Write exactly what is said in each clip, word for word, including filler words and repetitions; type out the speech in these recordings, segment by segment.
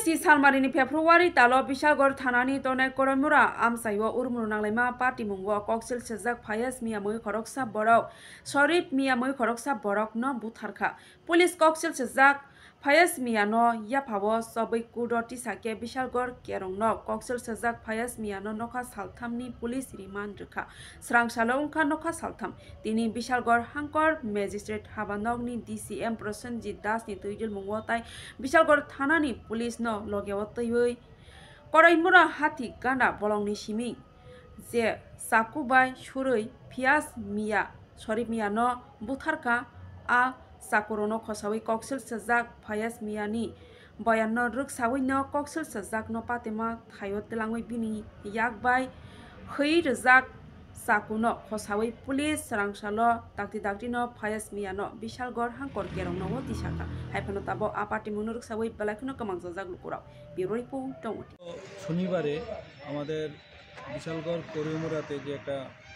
si salmarini February talo Bishalgor thanani tonai koromura amsaiwa urmuru nanglaima party mungwa koksil sejak Fayaz Mia moi khoroksa borok Sharif Mia moi khoroksa borok no butharkha police koksil sejak Fayaz Mia no yaphawo sabai kudo tisake Bishalgor kerong no koksil sejak Fayaz Mia no nokha salthamni police remand rikha srang salongkha nokha saltham tini Bishalgor hangkor magistrate habanogni D C M Prosenjit Das ni tuijil mungwa tai Bishalgor thanani police no logewa taiwei koraimura hati gana bolongni simi je sakubai surui Fayaz Mia Sharif Mia no butharka a sakorono khosawi koksil sejak Fayaz Mia ni bayan no ruksawi no koksil sejak no patema thayo telangwi bini yakbai khei rejak sakuno khosawi police rangsalo takti takti no Fayaz Mia no Bishalgor hangkor kerong no tisaka haipano tabo apati munuruk sawi balakino kamang jajak lukurao bureau report টঙ্গটি শনিবারে আমাদের বিশালগড় করিমুরাতে যে একটা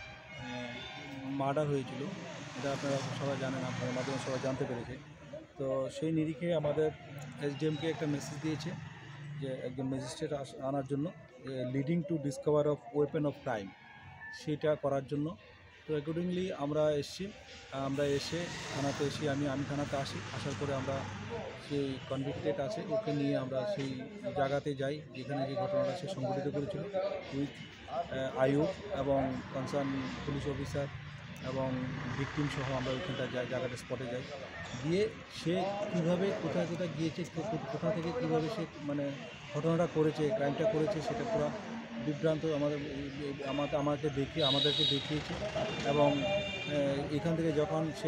murder হয়েছিল এটা আপনারা সবাই জানেন, আপনাদের মাধ্যমে সবাই জানতে পেরেছে। তো সেই নিরিখে আমাদের এসডিএমকে একটা মেসেজ দিয়েছে যে একজন ম্যাজিস্ট্রেট আনার জন্য, leading to discover of weapon of crime, সেটা করার জন্য। তো অ্যাকর্ডিংলি আমরা এসছি, আমরা এসে থানাতে এসে আমি আমি থানাতে আসি, আসার পরে আমরা সেই কনভিক্টেড আছে ওকে নিয়ে আমরা সেই জায়গাতে যাই যেখানে যে ঘটনাটা সে সংঘটিত করেছিল, উইথ আইয়ুব এবং কনসার্ন পুলিশ অফিসার এবং ভিকটিম সহ আমরা ওইখানটা যাই, জায়গাটা স্পটে যাই, গিয়ে সে কীভাবে কোথায় কোথায় গিয়েছে, কোথা থেকে কীভাবে সে মানে ঘটনাটা করেছে, ক্রাইমটা করেছে, সেটা পুরো বিভ্রান্ত আমাদের আমাকে আমাকে দেখিয়ে আমাদেরকে দেখিয়েছে। এবং এখান থেকে যখন সে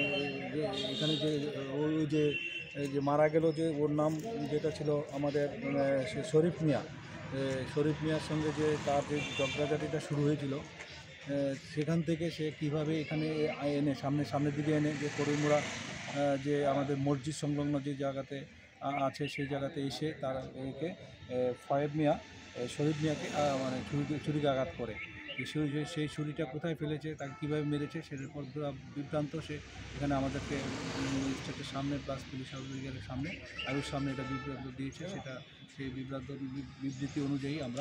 এখানে যে ওই যে যে মারা গেল, যে ওর নাম যেটা ছিল আমাদের শরীফ মিয়া, শরীফ মিয়ার সঙ্গে যে তার যে ঝগড়াঝাটিটা শুরু হয়েছিল, সেখান থেকে সে কিভাবে এখানে এনে সামনে সামনের দিকে এনে যে করিমুরা যে আমাদের মসজিদ সংলগ্ন যে জায়গাতে আছে সেই জায়গাতে এসে তার একে ফয়েব মিয়া শরীফ মিয়াকে মানে ছুরি ছুরিকাঘাত করে। সেই ছুরিটা কোথায় ফেলেছে, তাকে কীভাবে মেরেছে সেটার পর বিভ্রান্ত সে এখানে আমাদেরকে ম্যাজিস্ট্রেটের সামনে প্লাস পুলিশ অফিসারের সামনে আরুর সামনে এটা বিভ্রান্ত দিয়েছে। সেটা সেই বিভ্রান্ত বিবৃতি অনুযায়ী আমরা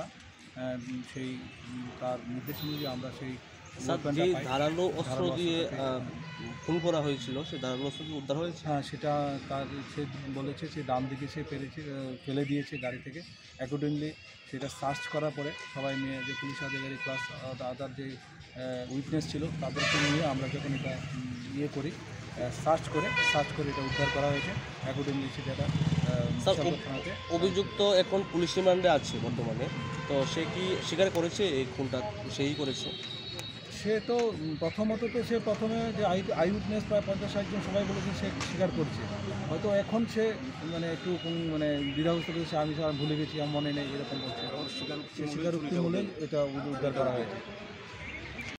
সেই তার নির্দেশ অনুযায়ী আমরা সেই যে ধারালো অস্ত্র দিয়ে খুন করা হয়েছিল সেই ধারালো অস্ত্র উদ্ধার হয়েছে। হ্যাঁ, সেটা তার সে বলেছে সে ডান দিকে সে পেরেছে ফেলে দিয়েছে গাড়ি থেকে। অ্যাকর্ডিংলি সেটা সার্চ করার পরে সবাই নিয়ে যে পুলিশ আধিকারিক প্লাস আদার যে উইটনেস ছিল তাদেরকে নিয়ে আমরা যখন এটা ইয়ে করি সার্চ করে সার্চ করে এটা উদ্ধার করা হয়েছে। অ্যাকর্ডিংলি সেটা থানাতে অভিযুক্ত এখন পুলিশ রিমান্ডে আছে বর্তমানে। তো সে কি স্বীকার করেছে এই খুনটা সেই করেছে? সে তো প্রথমত তো সে প্রথমে যে আই আই উইটনেস প্রায় পঞ্চাশ ষাট জন সবাই বলেছে সে স্বীকার করছে। হয়তো এখন সে মানে একটু মানে দ্বিধাগ্রস্ত করেছে, আমি ভুলে গেছি, আমার মনে নেই, এরকম করছে। সে স্বীকারোক্তি বলেই এটা উদ্ধার করা হয়েছে।